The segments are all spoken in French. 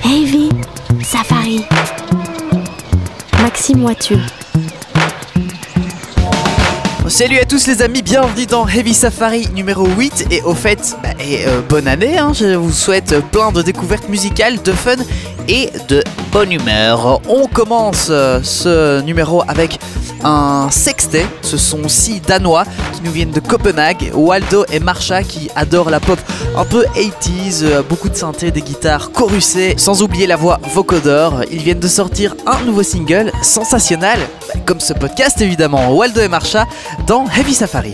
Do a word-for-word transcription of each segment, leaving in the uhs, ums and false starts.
Heavy Safari. Maxime Wathieu. Salut à tous les amis, bienvenue dans Heavy Safari numéro huit. Et au fait, bah, et, euh, bonne année, hein, je vous souhaite plein de découvertes musicales, de fun et de bonne humeur. On commence euh, ce numéro avec un sextet. Ce sont six Danois qui nous viennent de Copenhague, Waldo et Marsha, qui adorent la pop un peu eighties, euh, beaucoup de synthé, des guitares chorusées, sans oublier la voix vocodeur. Ils viennent de sortir un nouveau single sensationnel, bah, comme ce podcast évidemment. Waldo et Marsha dans Heavy Safari.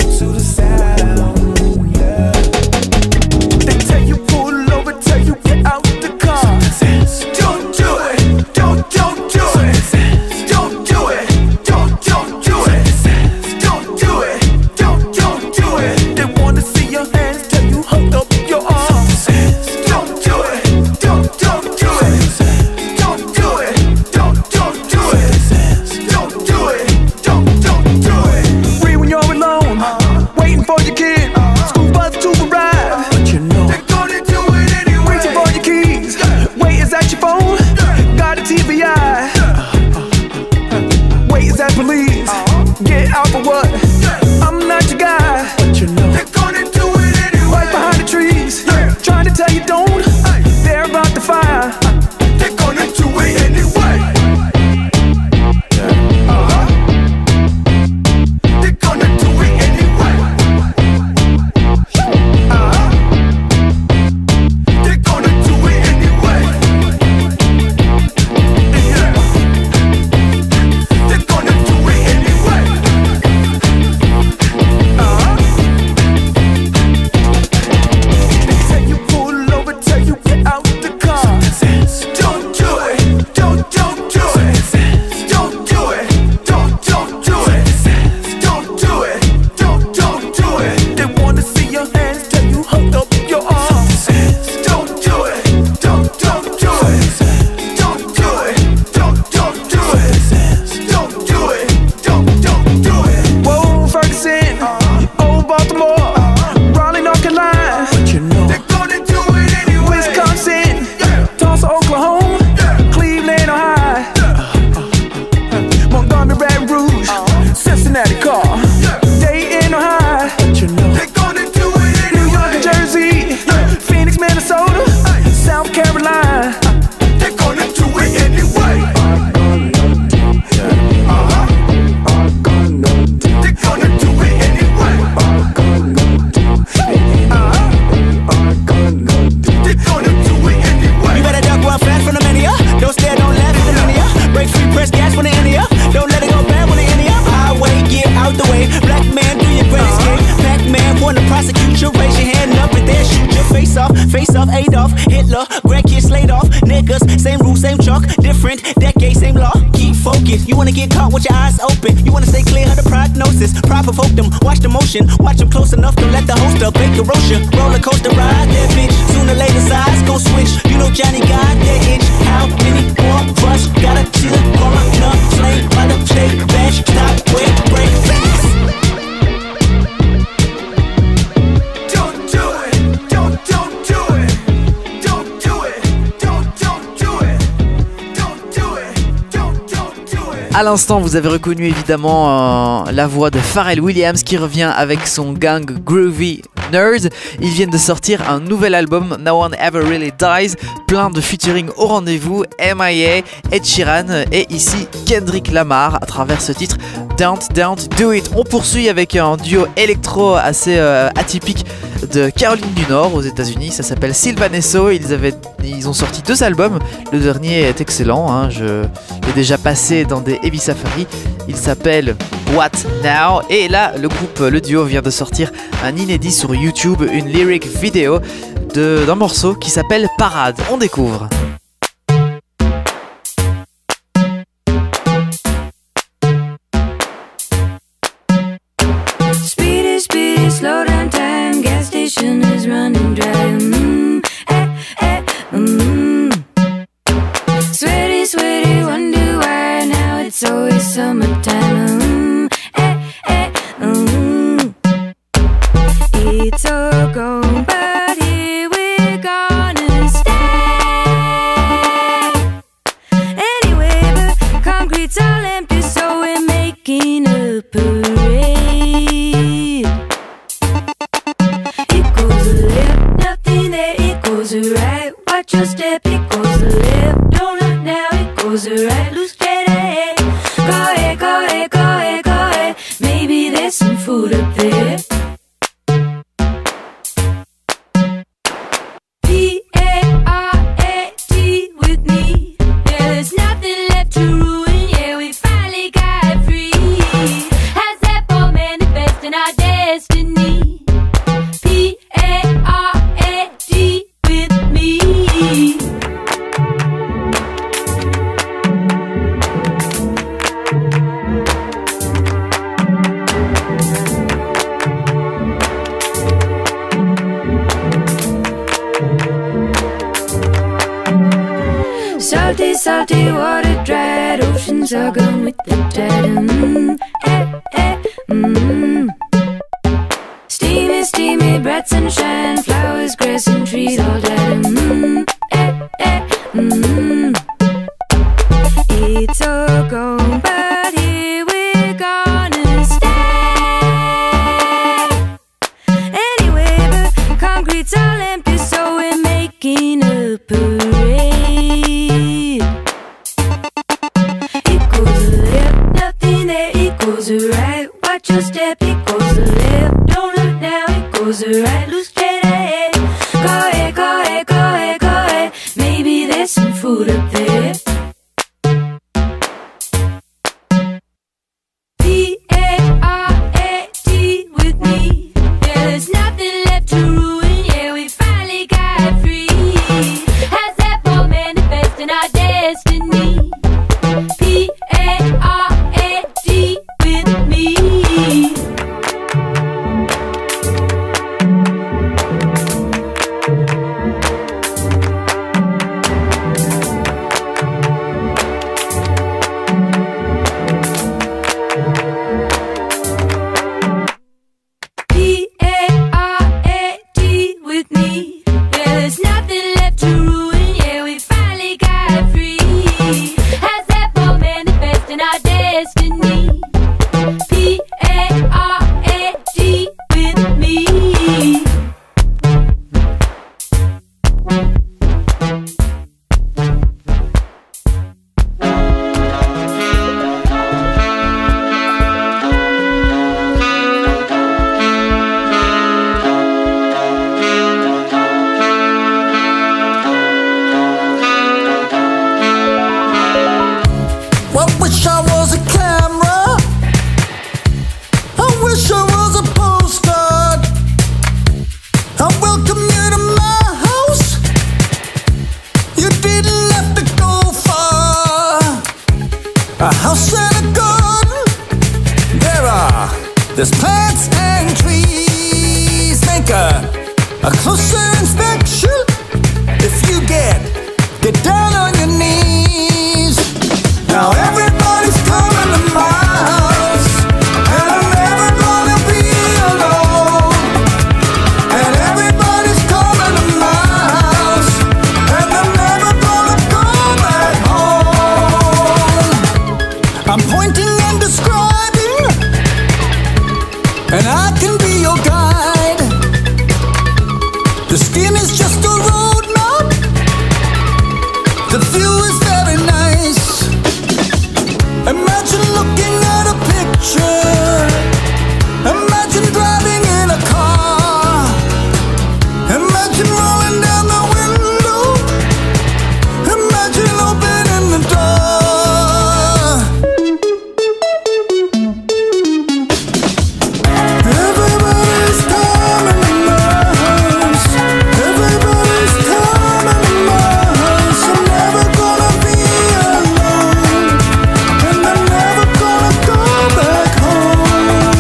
They tell you pull over, tell you get out. Adolf, Hitler, grandkids laid off. Niggas, same rules, same chalk, different decade, same law. Keep focused, you wanna get caught with your eyes open. You wanna stay clear of the prognosis. Pride provoke them, watch the motion. Watch them close enough, don't let the host up. Bake a roast roller coaster ride, that bitch. Sooner or later, sides gon' switch. You know Johnny got that itch. How many more of us gotta chill? Growing up, slave by the state bench. Stop, wait, break, fast. À l'instant, vous avez reconnu évidemment euh, la voix de Pharrell Williams qui revient avec son gang Groovy Nerds. Ils viennent de sortir un nouvel album, No One Ever Really Dies, plein de featuring au rendez-vous, M I A, Ed Sheeran et ici Kendrick Lamar à travers ce titre Don't Don't Do It. On poursuit avec un duo électro assez euh, atypique de Caroline du Nord aux États-Unis. Ça s'appelle Sylvanesso. Ils avaient, ils ont sorti deux albums. Le dernier est excellent. Hein. Je l'ai déjà passé dans des Heavy Safari. Il s'appelle What Now. Et là, le groupe, le duo vient de sortir un inédit sur YouTube, une lyric vidéo de, d'un morceau qui s'appelle Parade. On découvre. Speedy, speedy, slow down time. Gas station is running dry. Mm, eh, eh, mm. Sweaty, sweaty, wonder why now it's always summertime. Mm, eh, eh, mm. It's all gone, but here we're gonna stay. Anyway, the concrete's all empty, so we're making a parade. It goes a left, nothing there, it goes a right. Watch your step, it goes a left. Don't look now, it goes a right. Look straight ahead. Go ahead, go ahead, go ahead, go ahead. Maybe there's some food up there. P A R A T with me. Yeah, there's nothing left to ruin. Yeah, we finally got free. How's that for manifesting our destiny? P A R A T with me. Salty, salty water dried, oceans are gone with the tide. Mm, eh, eh, mm. Steamy, steamy, bright sunshine, flowers, grass and trees all died. Mm, eh, eh, mm. It's all gone, but here we're gonna stay. Anyway, the concrete's all empty, so we're making a parade. It goes a left, nothing there, it goes a right. Watch your step, it goes a left. Don't look now, it goes a right. Look straight ahead. Go ahead, go ahead, go ahead, go ahead. Maybe there's some food up there. P A R A T with me. Yeah, there's nothing left to ruin. Yeah, we finally got free. How's that for manifesting our destiny? P A R A T with me. a house and a garden. There are, there's plants and trees. Make a, a closer inspection. If you get, get down on your knees. Now everybody's coming to my house, and I'm never gonna be alone. And everybody's coming to my house, and I'm never gonna go back home. I'm pointing and describing, and I can be your guide. The scheme is just a road map. The view is very nice. Imagine looking at a picture. Imagine driving in a car. Imagine rolling down the window. Imagine opening the door. Everybody's coming to my house. Everybody's coming to my house. I'm never gonna be alone, and I'm never gonna go back home.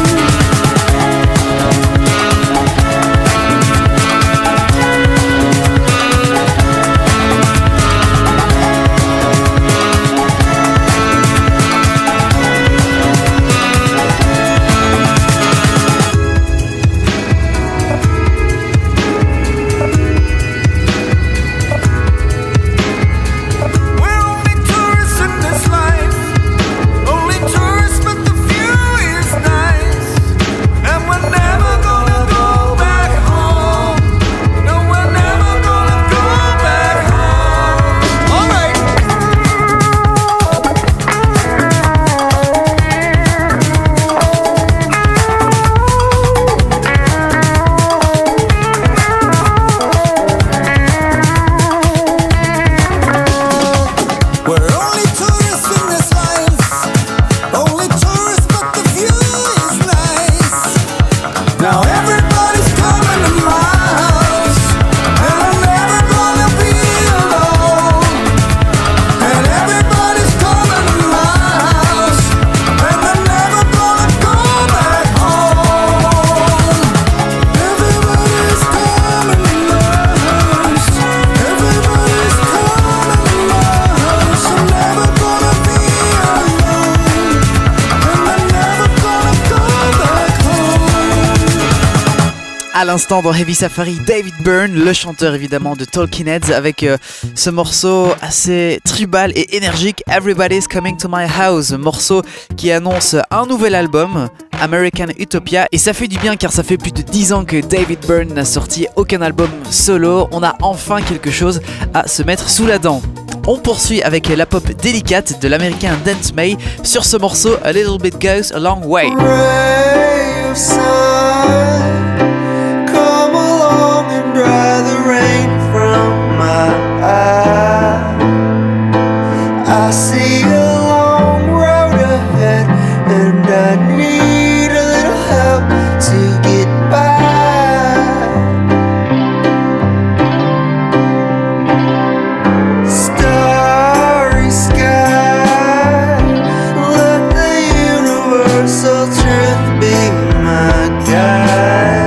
We're only tourists in this life, only tourists, but the view is nice. And we're never gonna go back home. No, we're never gonna go back home. All right. We're only tourists in this life, only tourists, but the view is nice. Now everybody's coming to my house, and I'm never gonna be alone. And everybody's coming to my house, and I'm never gonna go back home. Everybody's coming to my house. Everybody's coming to my house. I'm never gonna be alone, and I'm never gonna go back home. À l'instant dans Heavy Safari, David Byrne, le chanteur évidemment de Talking Heads, avec euh, ce morceau assez tribal et énergique, Everybody's Coming to My House, morceau qui annonce un nouvel album, American Utopia, et ça fait du bien car ça fait plus de dix ans que David Byrne n'a sorti aucun album solo. On a enfin quelque chose à se mettre sous la dent. On poursuit avec la pop délicate de l'américain Dance May sur ce morceau A Little Bit Goes a Long Way. Ray of sun, come along and dry the rain from my eye. I see a long road ahead, and I need a little help to get by. Starry sky, let the universal truth be my guide.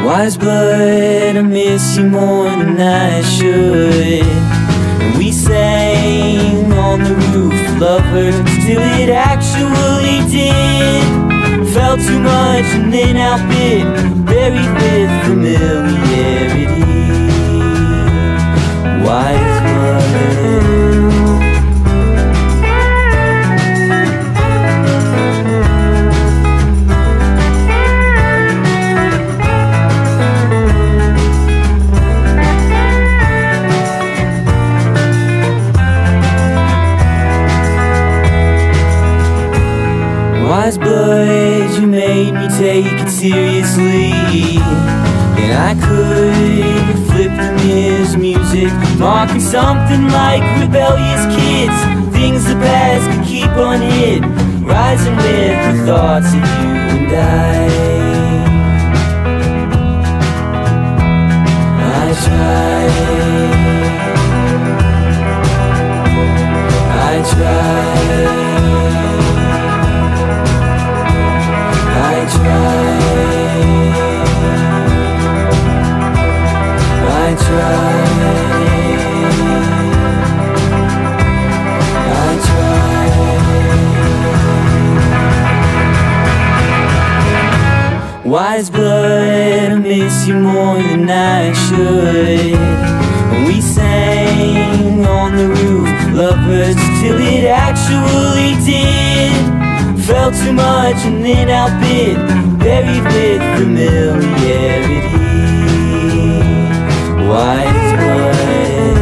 Wise blood, I miss you more than I should. And we sang on the roof, lovers, till it actually did. Felt too much and then outbid, buried with familiarity. Wise blood. Wise blood, you made me take it seriously. And I could flip the mirror's music, marking something like rebellious kids. Things the past could keep unhid, rising with the thoughts of you and I. I tried, I tried, I tried, I tried, I tried. Wise blood, I miss you more than I should. When we sang on the roof, lovers, till it actually did. Felt too much and then outbid, buried with familiarity. Wise blood.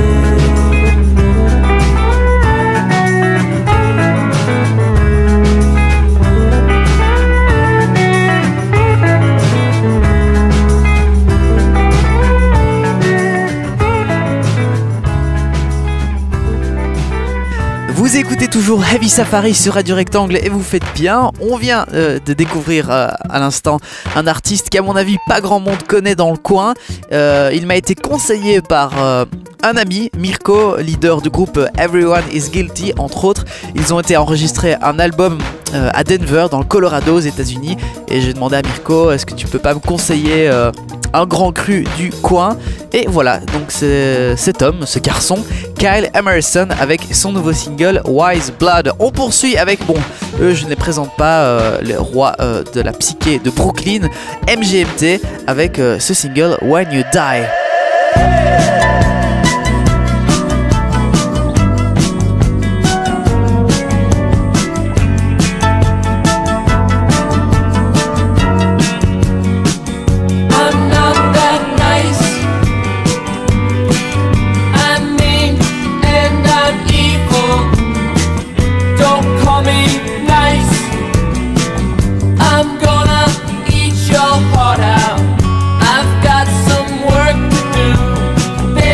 Vous écoutez toujours Heavy Safari sur Radio Rectangle et vous faites bien. On vient euh, de découvrir euh, à l'instant un artiste qu'à mon avis pas grand monde connaît dans le coin. Euh, il m'a été conseillé par euh, un ami, Mirko, leader du groupe Everyone is Guilty, entre autres. Ils ont été enregistrer un album euh, à Denver, dans le Colorado, aux États-Unis. Et j'ai demandé à Mirko, est-ce que tu peux pas me conseiller euh, un grand cru du coin? Et voilà, donc c'est cet homme, ce garçon, Kyle Emerson, avec son nouveau single Wise Blood. On poursuit avec, bon, eux je ne les présente pas, euh, les rois euh, de la psyché de Brooklyn, M G M T, avec euh, ce single When You Die. Heart out. I've got some work to do.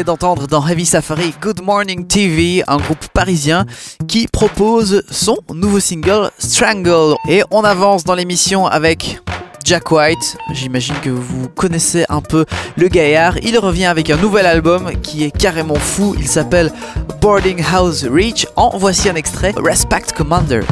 venez d'entendre dans Heavy Safari Good Morning T V, un groupe parisien qui propose son nouveau single Strangle. Et on avance dans l'émission avec Jack White. J'imagine que vous connaissez un peu le gaillard. Il revient avec un nouvel album qui est carrément fou. Il s'appelle Boarding House Reach. En voici un extrait, Respect Commander.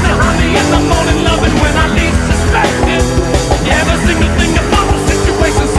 Morning loving when I least suspect it. Every single thing about the situation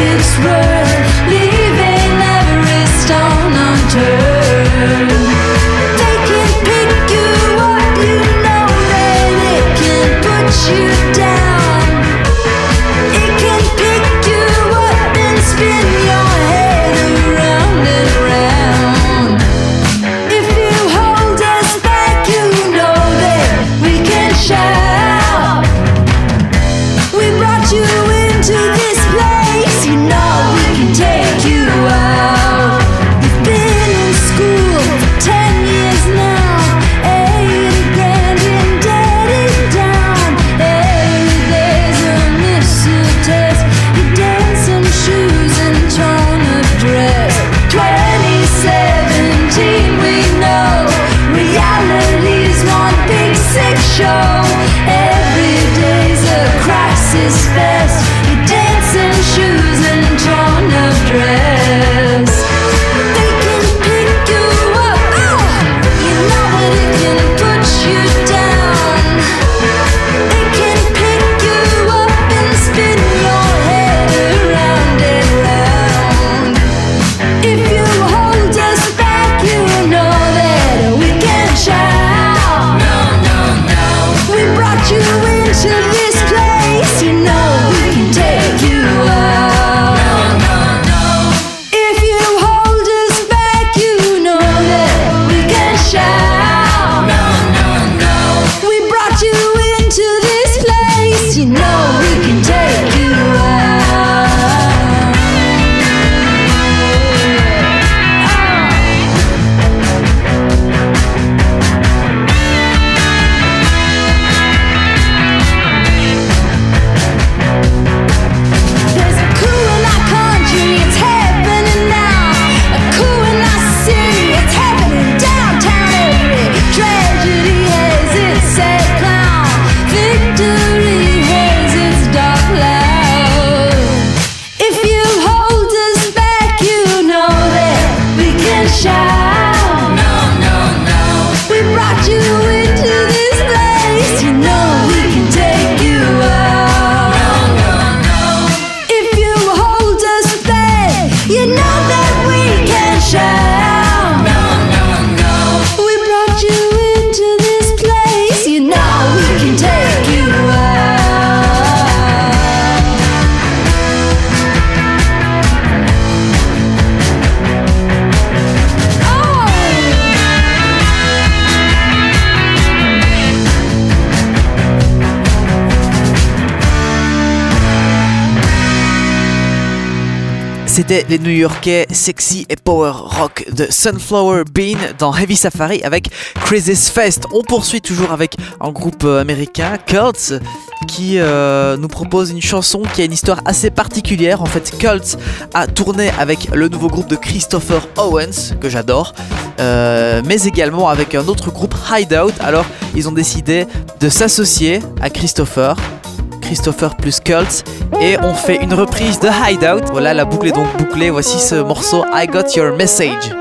this world, leaving every stone unturned. They can pick you up, you know that it can put you down. It can pick you up and spin your head around and round. If you hold us back, you know that we can shout. We brought you into this place, you know we can take you out. You've been in school for ten years now, eight again, been dead down. Every day's a missile test, you dance in shoes and torn up dress. twenty seventeen, we know reality's one big sick show. Every day's a crisis fest, you dance in shoes and torn up dress. They can pick you up, oh, you know that it can put you down. It can pick you up and spin your head around and round. If you hold us back, you know that we can shout. No, no, no. We brought you into this place, you know we can take you out. No, no, no. If you hold us back, you know that we can shout. No, no, no. We brought you into this place, you know we can take you out. There's a coup in our country, it's happening now. A coup in our city, it's happening downtown. Every tragedy has its sad clown. Victory has its dark cloud. If you hold us back, you know that we can shout. No, no, no. We brought you into this place, you know we can take you out. No, no, no. If you hold us back, you know that we can shout. No, no, no. We brought you into this place, you know we can take you C'était les New-Yorkais sexy et power rock de Sunflower Bean dans Heavy Safari avec Crazy's Fest. On poursuit toujours avec un groupe euh, américain, Cults, qui euh, nous propose une chanson qui a une histoire assez particulière. En fait, Cults a tourné avec le nouveau groupe de Christopher Owens, que j'adore, euh, mais également avec un autre groupe, Hideout. Alors, ils ont décidé de s'associer à Christopher. Christopher plus Cults, et on fait une reprise de Hideout. Voilà, la boucle est donc bouclée. Voici ce morceau I Got Your Message.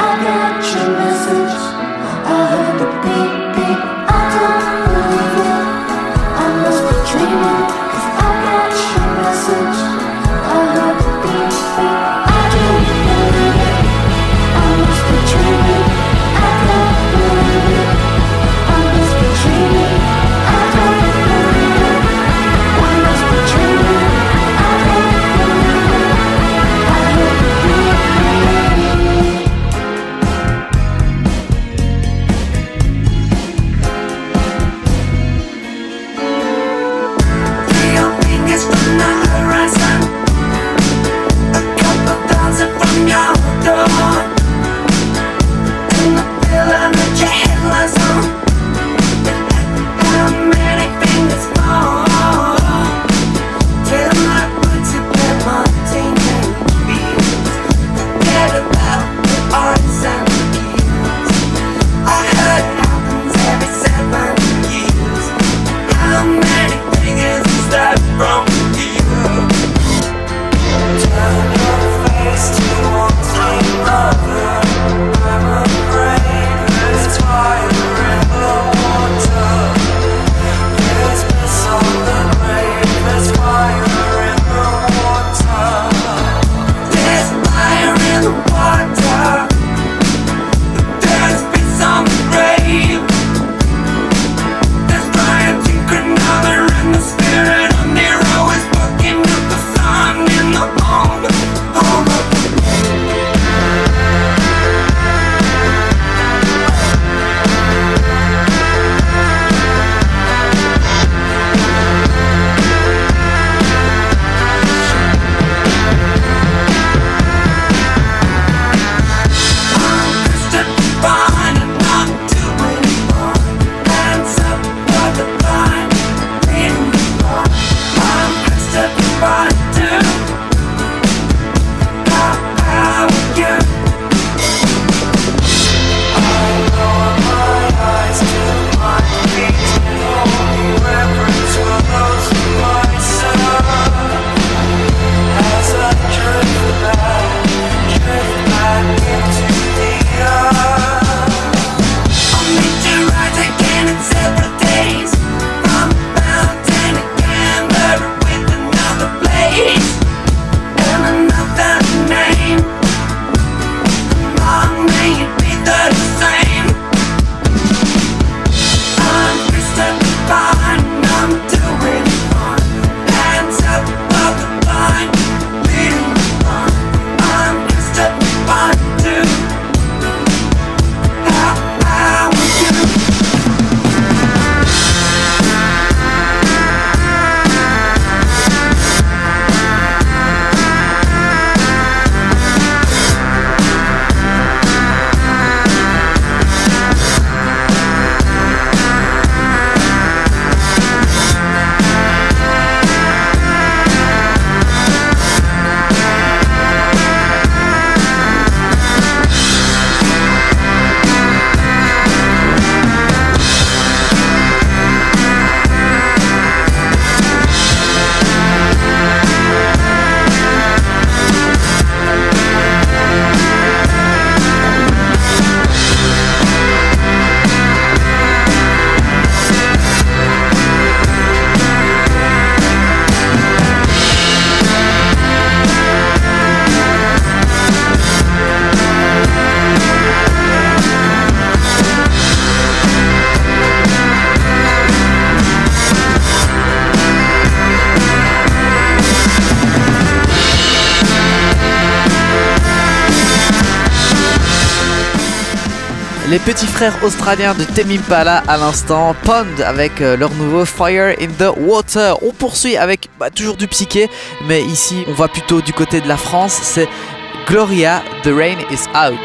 Les petits frères australiens de Tame Impala à l'instant, Pond avec euh, leur nouveau Fire in the Water. On poursuit avec bah, toujours du psyché, mais ici on va plutôt du côté de la France, c'est Gloria, The Rain is Out.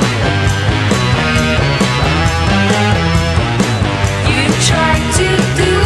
You tried to do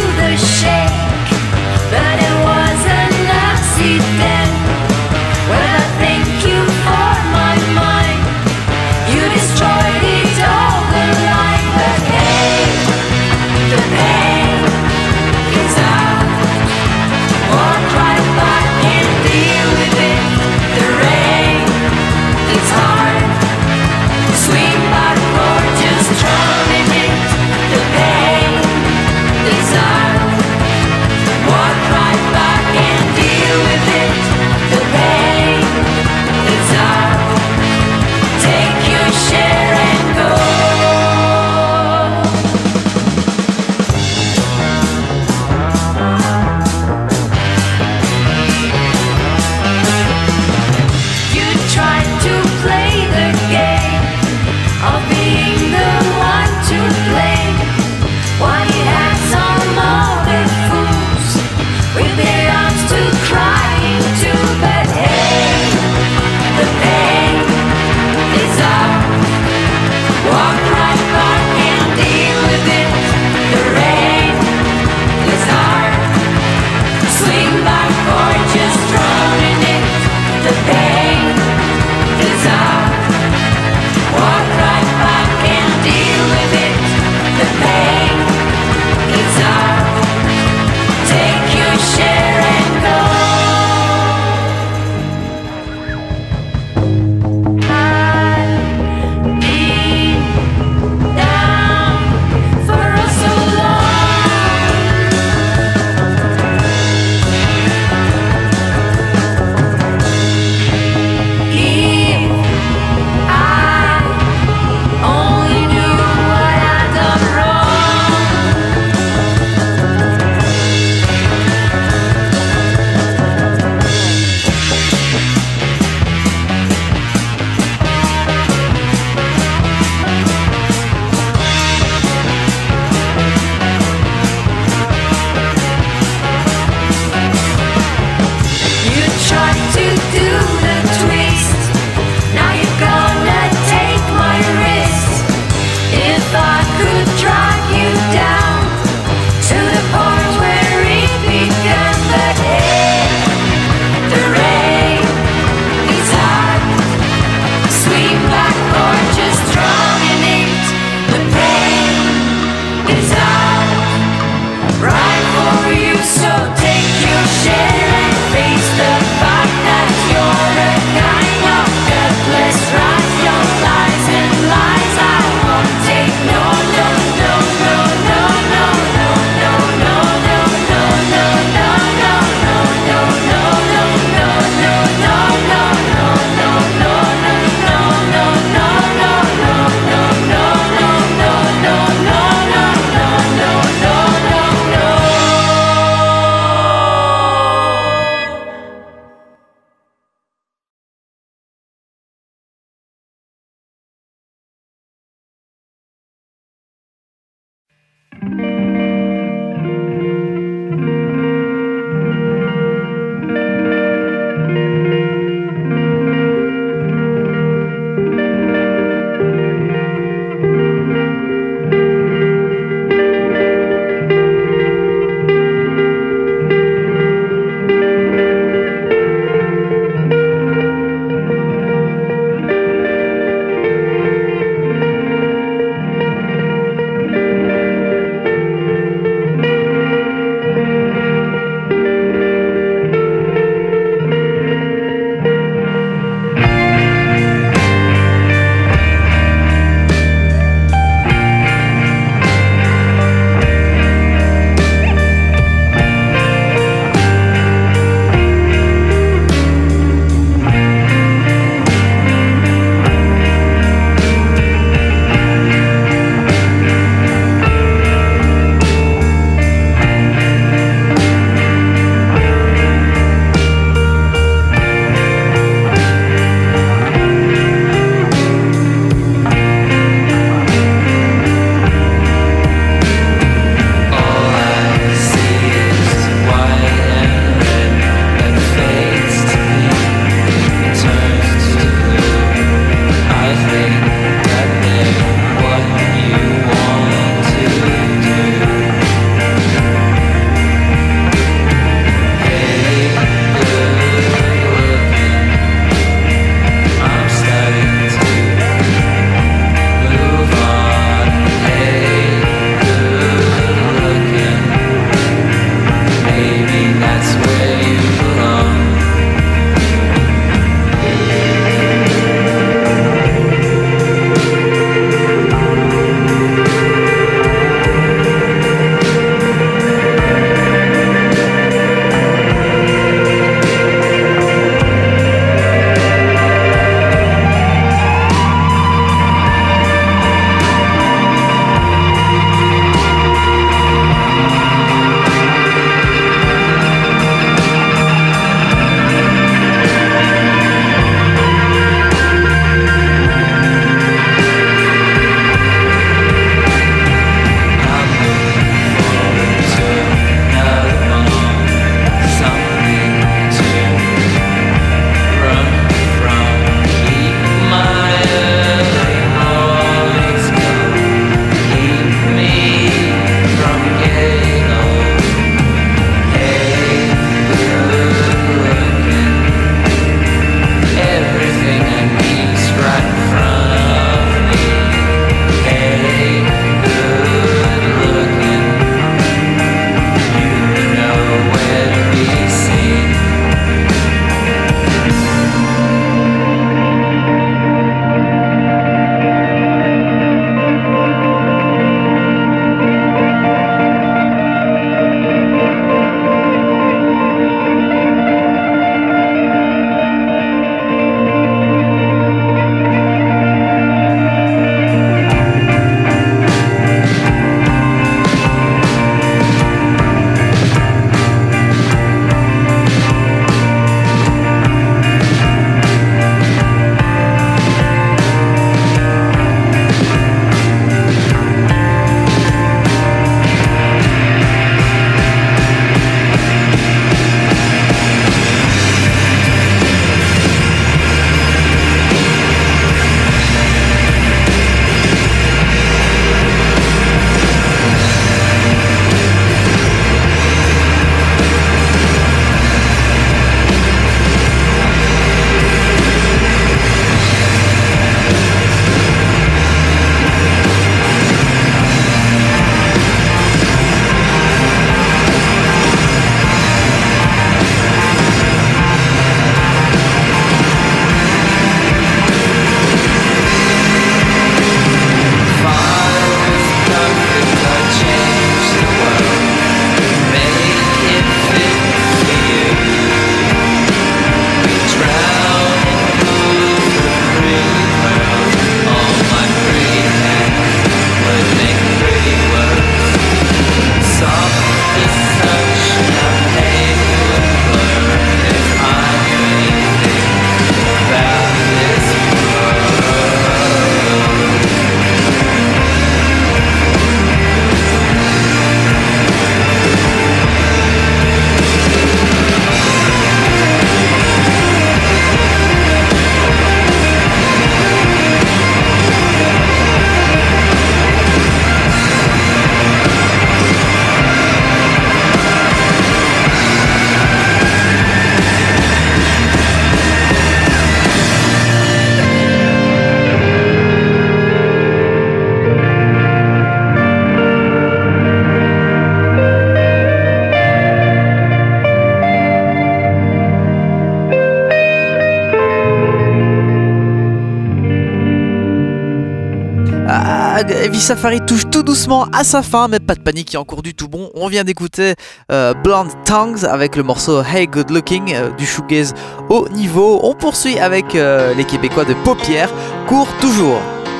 Heavy Safari touche tout doucement à sa fin, mais pas de panique, il y a encore du tout bon. On vient d'écouter euh, Blonde Tongues avec le morceau Hey Good Looking, euh, du shoegaze au niveau. On poursuit avec euh, les Québécois de Paupières, court toujours.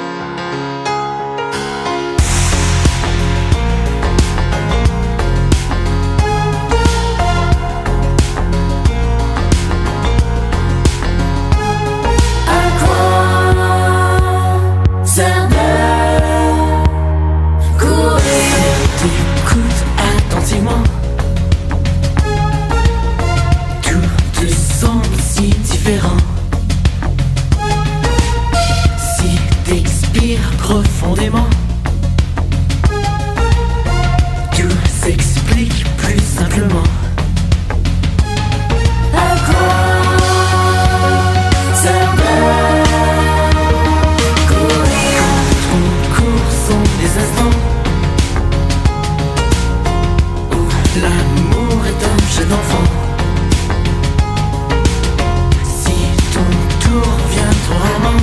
Profondément, tout s'explique plus simplement. À quoi sert de courir quand on court sont des instants où l'amour est un jeu d'enfant. Si ton tour vient trop rarement,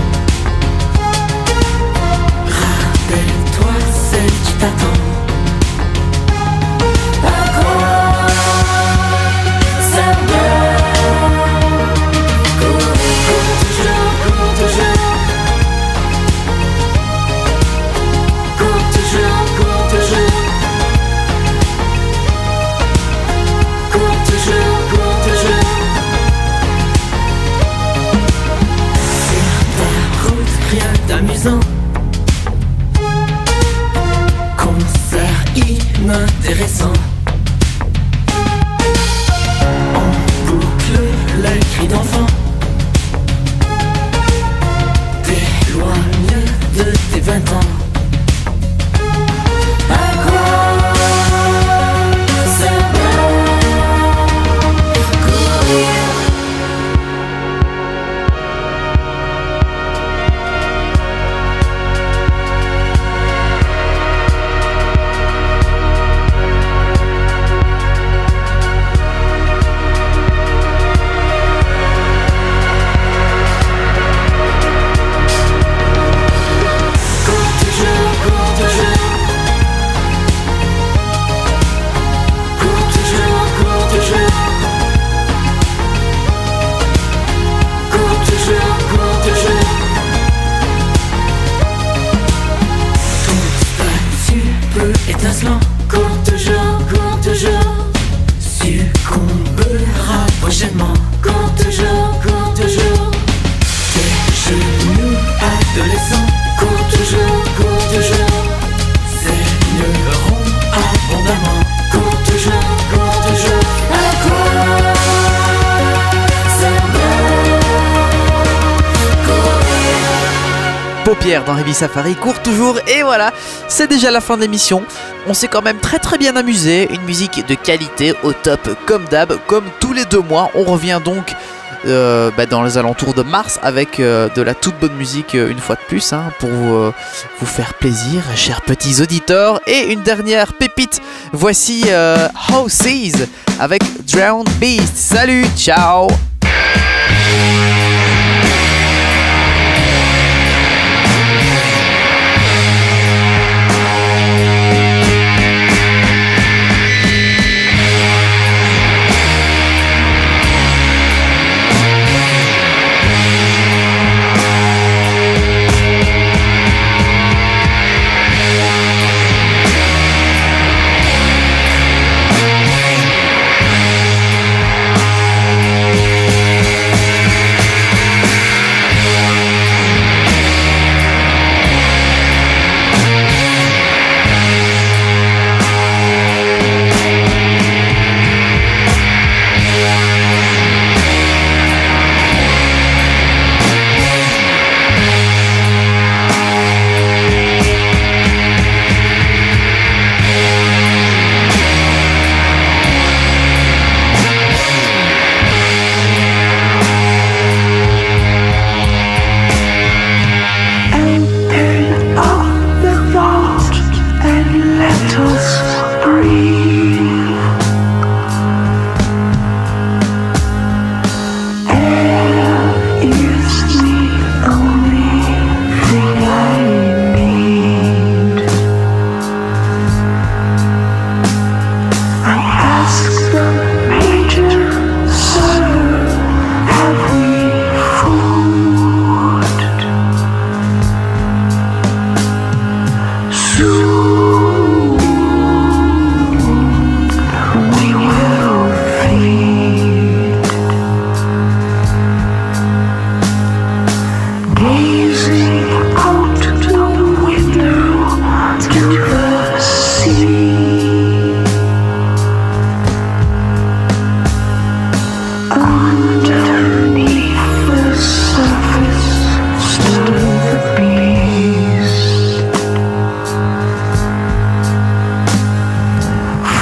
t'attends. À quoi sert de courir? Cours toujours, cours toujours. Cours toujours, cours toujours. Cours toujours, cours toujours. Sur ta route, rien d'amusant. Inintéressant. On boucle les cris d'enfant. T'éloigne de tes vingt ans. À quoi sert de courir? Cours toujours, cours toujours. Succombera prochainement. Cours toujours, cours toujours. Tes genoux adolescents. Cours toujours, cours toujours. Saigneront abondamment. Cours toujours, cours toujours. À quoi sert de courir? Paupières dans Heavy Safari court toujours, et voilà, c'est déjà la fin de l'émission. On s'est quand même très très bien amusé, une musique de qualité au top comme d'hab, comme tous les deux mois. On revient donc euh, bah, dans les alentours de mars avec euh, de la toute bonne musique euh, une fois de plus hein, pour euh, vous faire plaisir, chers petits auditeurs. Et une dernière pépite, voici euh, Houses avec Drowned Beast. Salut, ciao.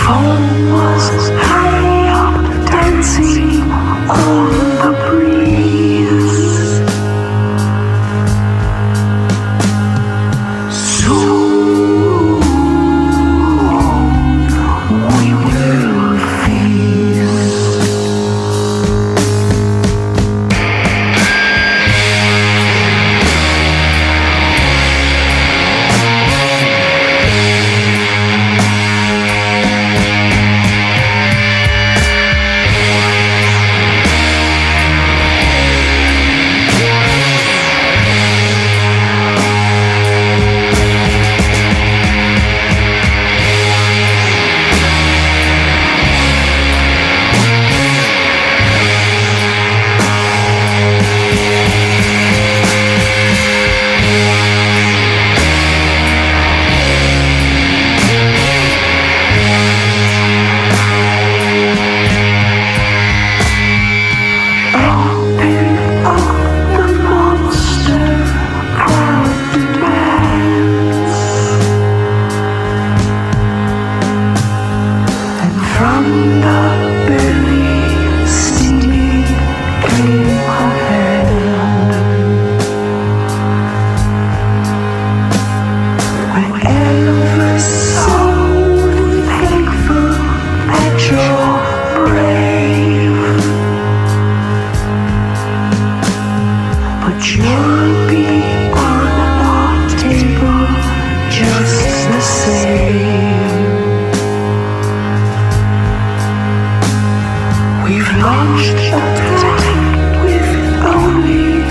phone was high up, dancing on the breeze. Soon we will feast. We've launched attack with only